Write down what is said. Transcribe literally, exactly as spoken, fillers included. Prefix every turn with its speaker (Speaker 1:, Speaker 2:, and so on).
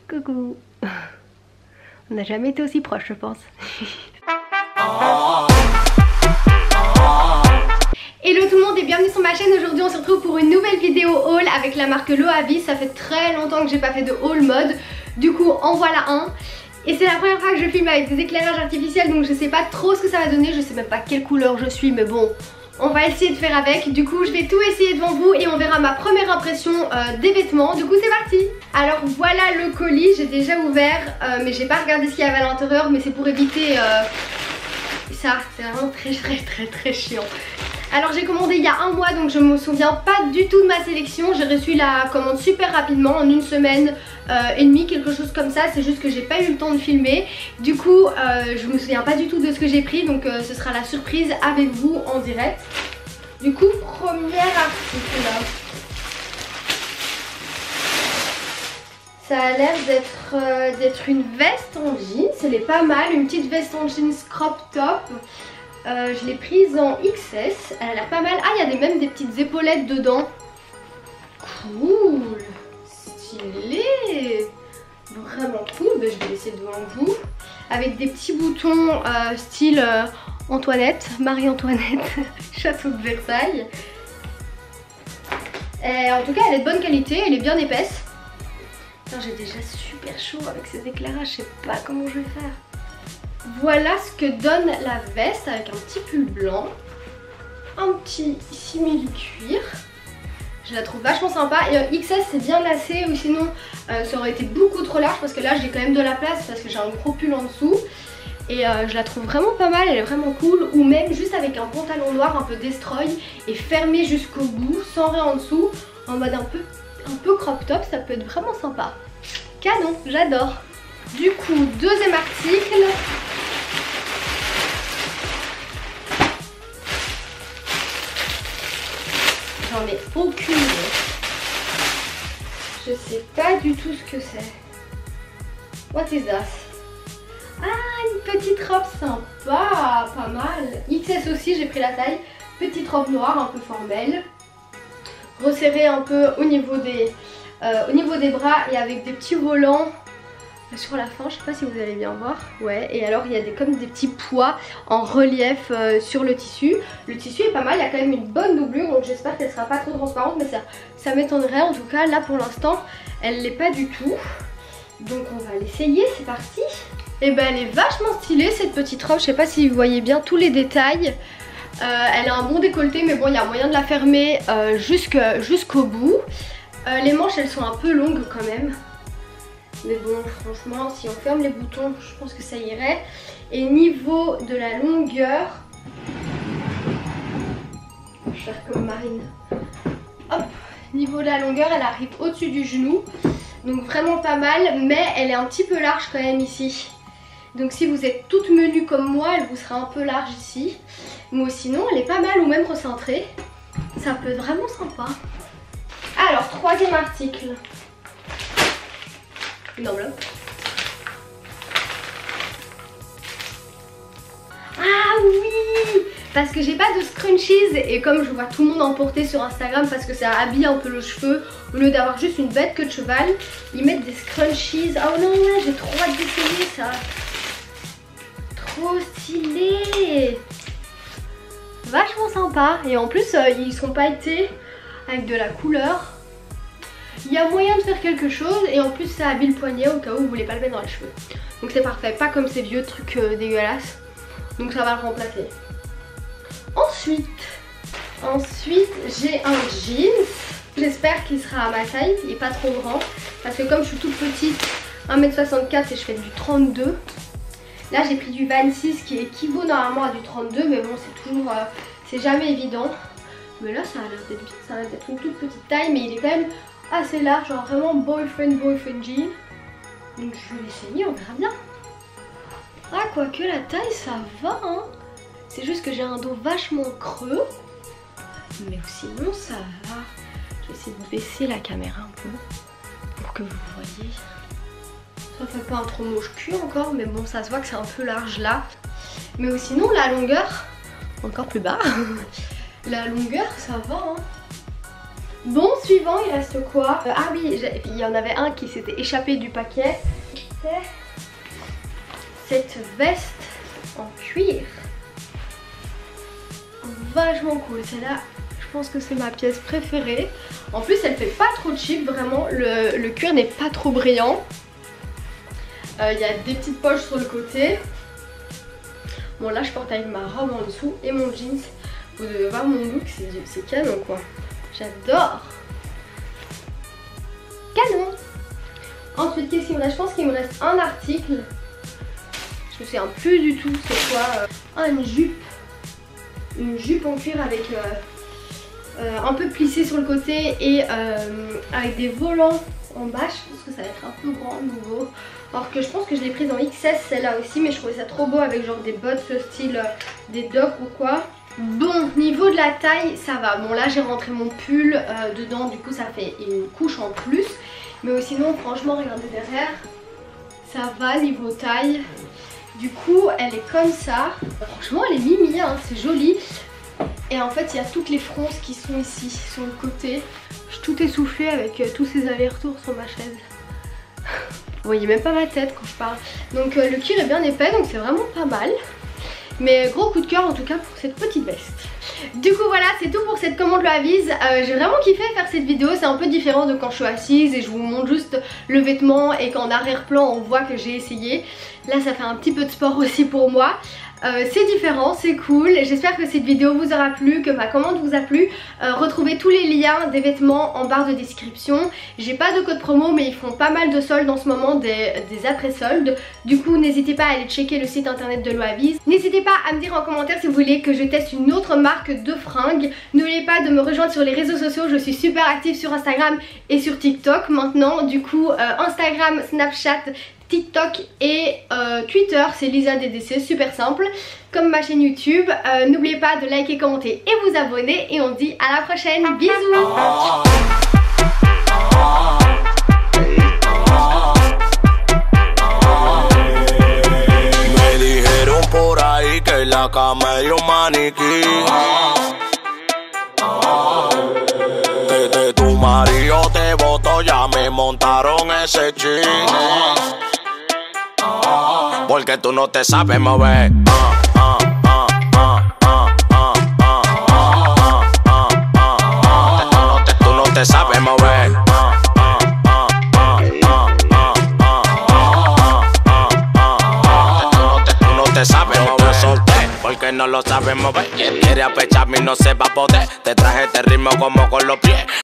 Speaker 1: Coucou. On n'a jamais été aussi proches, je pense. Hello tout le monde et bienvenue sur ma chaîne. Aujourd'hui on se retrouve pour une nouvelle vidéo haul avec la marque Loavi. Ça fait très longtemps que j'ai pas fait de haul mode. Du coup en voilà un. Et c'est la première fois que je filme avec des éclairages artificiels, donc je sais pas trop ce que ça va donner. Je sais même pas quelle couleur je suis, mais bon, on va essayer de faire avec. Du coup je vais tout essayer devant vous et on verra ma première impression euh, des vêtements. Du coup c'est parti. Alors voilà le colis, j'ai déjà ouvert euh, mais j'ai pas regardé ce qu'il y avait à l'intérieur. Mais c'est pour éviter euh, ça, c'est vraiment très très très très chiant. Alors j'ai commandé il y a un mois, donc je me souviens pas du tout de ma sélection. J'ai reçu la commande super rapidement, en une semaine euh, et demie, quelque chose comme ça. C'est juste que j'ai pas eu le temps de filmer. Du coup euh, je me souviens pas du tout de ce que j'ai pris, donc euh, ce sera la surprise avec vous en direct. Du coup premier article là. Ça a l'air d'être euh, d'être une veste en jeans. Elle est pas mal, une petite veste en jeans crop top. Euh, je l'ai prise en X S, elle a l'air pas mal. Ah, il y a des, même des petites épaulettes dedans. Cool, stylé, vraiment cool. Ben, je vais laisser devant vous. Avec des petits boutons euh, style euh, Antoinette, Marie-Antoinette, château de Versailles. Et en tout cas, elle est de bonne qualité, elle est bien épaisse. J'ai déjà super chaud avec ces éclairages, je sais pas comment je vais faire. Voilà ce que donne la veste avec un petit pull blanc, un petit simili cuir. Je la trouve vachement sympa et en X S c'est bien lacé, ou sinon euh, ça aurait été beaucoup trop large parce que là j'ai quand même de la place parce que j'ai un gros pull en dessous. Et euh, je la trouve vraiment pas mal, elle est vraiment cool. Ou même juste avec un pantalon noir un peu destroy et fermé jusqu'au bout sans rien en dessous, en mode un peu, un peu crop top, ça peut être vraiment sympa. Canon, j'adore. Du coup, deuxième article. J'en ai aucune idée. Je sais pas du tout ce que c'est. What is that? Ah, une petite robe sympa, pas mal. X S aussi, j'ai pris la taille. Petite robe noire, un peu formelle. Resserrée un peu au niveau des, euh, au niveau des bras et avec des petits volants sur la fin, je sais pas si vous allez bien voir. Ouais, et alors il y a des, comme des petits pois en relief euh, sur le tissu. Le tissu est pas mal, il y a quand même une bonne doublure, donc j'espère qu'elle sera pas trop transparente, mais ça, ça m'étonnerait. En tout cas là pour l'instant elle l'est pas du tout. Donc on va l'essayer, c'est parti. Et ben elle est vachement stylée cette petite robe, je sais pas si vous voyez bien tous les détails. euh, Elle a un bon décolleté, mais bon il y a moyen de la fermer euh, jusqu'au bout. euh, Les manches elles sont un peu longues quand même. Mais bon, franchement, si on ferme les boutons, je pense que ça irait. Et niveau de la longueur, je vais faire comme Marine. Hop, niveau de la longueur, elle arrive au-dessus du genou. Donc vraiment pas mal, mais elle est un petit peu large quand même ici. Donc si vous êtes toute menue comme moi, elle vous sera un peu large ici. Mais sinon, elle est pas mal ou même recentrée. Ça peut être vraiment sympa. Alors, troisième article. Une enveloppe. Ah oui, parce que j'ai pas de scrunchies et comme je vois tout le monde en porter sur Instagram parce que ça habille un peu le cheveu, au lieu d'avoir juste une bête queue de cheval, ils mettent des scrunchies. Oh non, ouais, j'ai trop hâte d'essayer ça. Trop stylé. Vachement sympa. Et en plus euh, ils sont pailletés avec de la couleur. Il y a moyen de faire quelque chose et en plus ça habille le poignet au cas où vous voulez pas le mettre dans les cheveux. Donc c'est parfait, pas comme ces vieux trucs euh, dégueulasses. Donc ça va le remplacer. Ensuite, ensuite j'ai un jeans. J'espère qu'il sera à ma taille, il est pas trop grand. Parce que comme je suis toute petite, un mètre soixante-quatre et je fais du trente-deux. Là j'ai pris du vingt-six qui équivaut normalement à du trente-deux. Mais bon c'est toujours, euh, c'est jamais évident. Mais là ça a l'air d'être bien, ça a l'air d'être une toute petite taille. Mais il est quand même assez large, genre vraiment boyfriend boyfriend jean. Donc je vais l'essayer, on verra bien. Ah quoique la taille ça va hein. C'est juste que j'ai un dos vachement creux. Mais sinon ça va. Je vais essayer de baisser la caméra un peu pour que vous voyez. Ça fait pas un trop moche cul encore, mais bon ça se voit que c'est un peu large là. Mais sinon la longueur, encore plus bas. La longueur ça va hein. Bon, suivant, il reste quoi? euh, Ah oui, il y en avait un qui s'était échappé du paquet. C'est cette veste en cuir. Vachement cool, celle-là, je pense que c'est ma pièce préférée. En plus, elle fait pas trop cheap, vraiment, le, le cuir n'est pas trop brillant. Il euh, y a des petites poches sur le côté. Bon, là, je porte avec ma robe en dessous et mon jeans. Vous devez voir mon look, c'est canon quoi. J'adore. Canon. Ensuite, qu'est-ce qu'il me reste? Je pense qu'il me reste un article. Je me souviens plus du tout c'est quoi. Euh, ah, une jupe. Une jupe en cuir avec euh, euh, un peu plissé sur le côté et euh, avec des volants en bas. Je pense que ça va être un peu grand nouveau. Alors que je pense que je l'ai prise en X S celle-là aussi, mais je trouvais ça trop beau avec genre des bottes style euh, des docs ou quoi. Bon, niveau de la taille, ça va. Bon, là j'ai rentré mon pull euh, dedans, du coup ça fait une couche en plus. Mais sinon, franchement, regardez derrière, ça va niveau taille. Du coup, elle est comme ça. Franchement, elle est mimi, hein, c'est joli. Et en fait, il y a toutes les fronces qui sont ici, sur le côté. Je suis tout essoufflée avec euh, tous ces allers-retours sur ma chaise. Vous voyez même pas ma tête quand je parle. Donc euh, le cuir est bien épais, donc c'est vraiment pas mal. Mais gros coup de cœur en tout cas pour cette petite veste. Du coup voilà, c'est tout pour cette commande Loavies. euh, J'ai vraiment kiffé faire cette vidéo. C'est un peu différent de quand je suis assise et je vous montre juste le vêtement et qu'en arrière-plan on voit que j'ai essayé. Là ça fait un petit peu de sport aussi pour moi. Euh, c'est différent, c'est cool. J'espère que cette vidéo vous aura plu, que ma commande vous a plu. euh, Retrouvez tous les liens des vêtements en barre de description. J'ai pas de code promo mais ils font pas mal de soldes en ce moment, des, des après-soldes. Du coup n'hésitez pas à aller checker le site internet de Loavies. N'hésitez pas à me dire en commentaire si vous voulez que je teste une autre marque de fringues. N'oubliez pas de me rejoindre sur les réseaux sociaux. Je suis super active sur Instagram et sur TikTok maintenant. Du coup euh, Instagram, Snapchat, TikTok et euh, Twitter, c'est Lisa D D C, super simple, comme ma chaîne YouTube. euh, N'oubliez pas de liker, commenter et vous abonner. Et on se dit à la prochaine, bisous.
Speaker 2: Me dijeron por ahí que la cama es un maniquí, que de tu marido te botó, ya me montaron ese ching. Porque tú no te sabes mover. Tú no te sabes mover. Tú no te sabes mover. Solté porque no lo sabes mover. Quien quiere apecharme y no se va a poder. Te traje este ritmo como con los pies.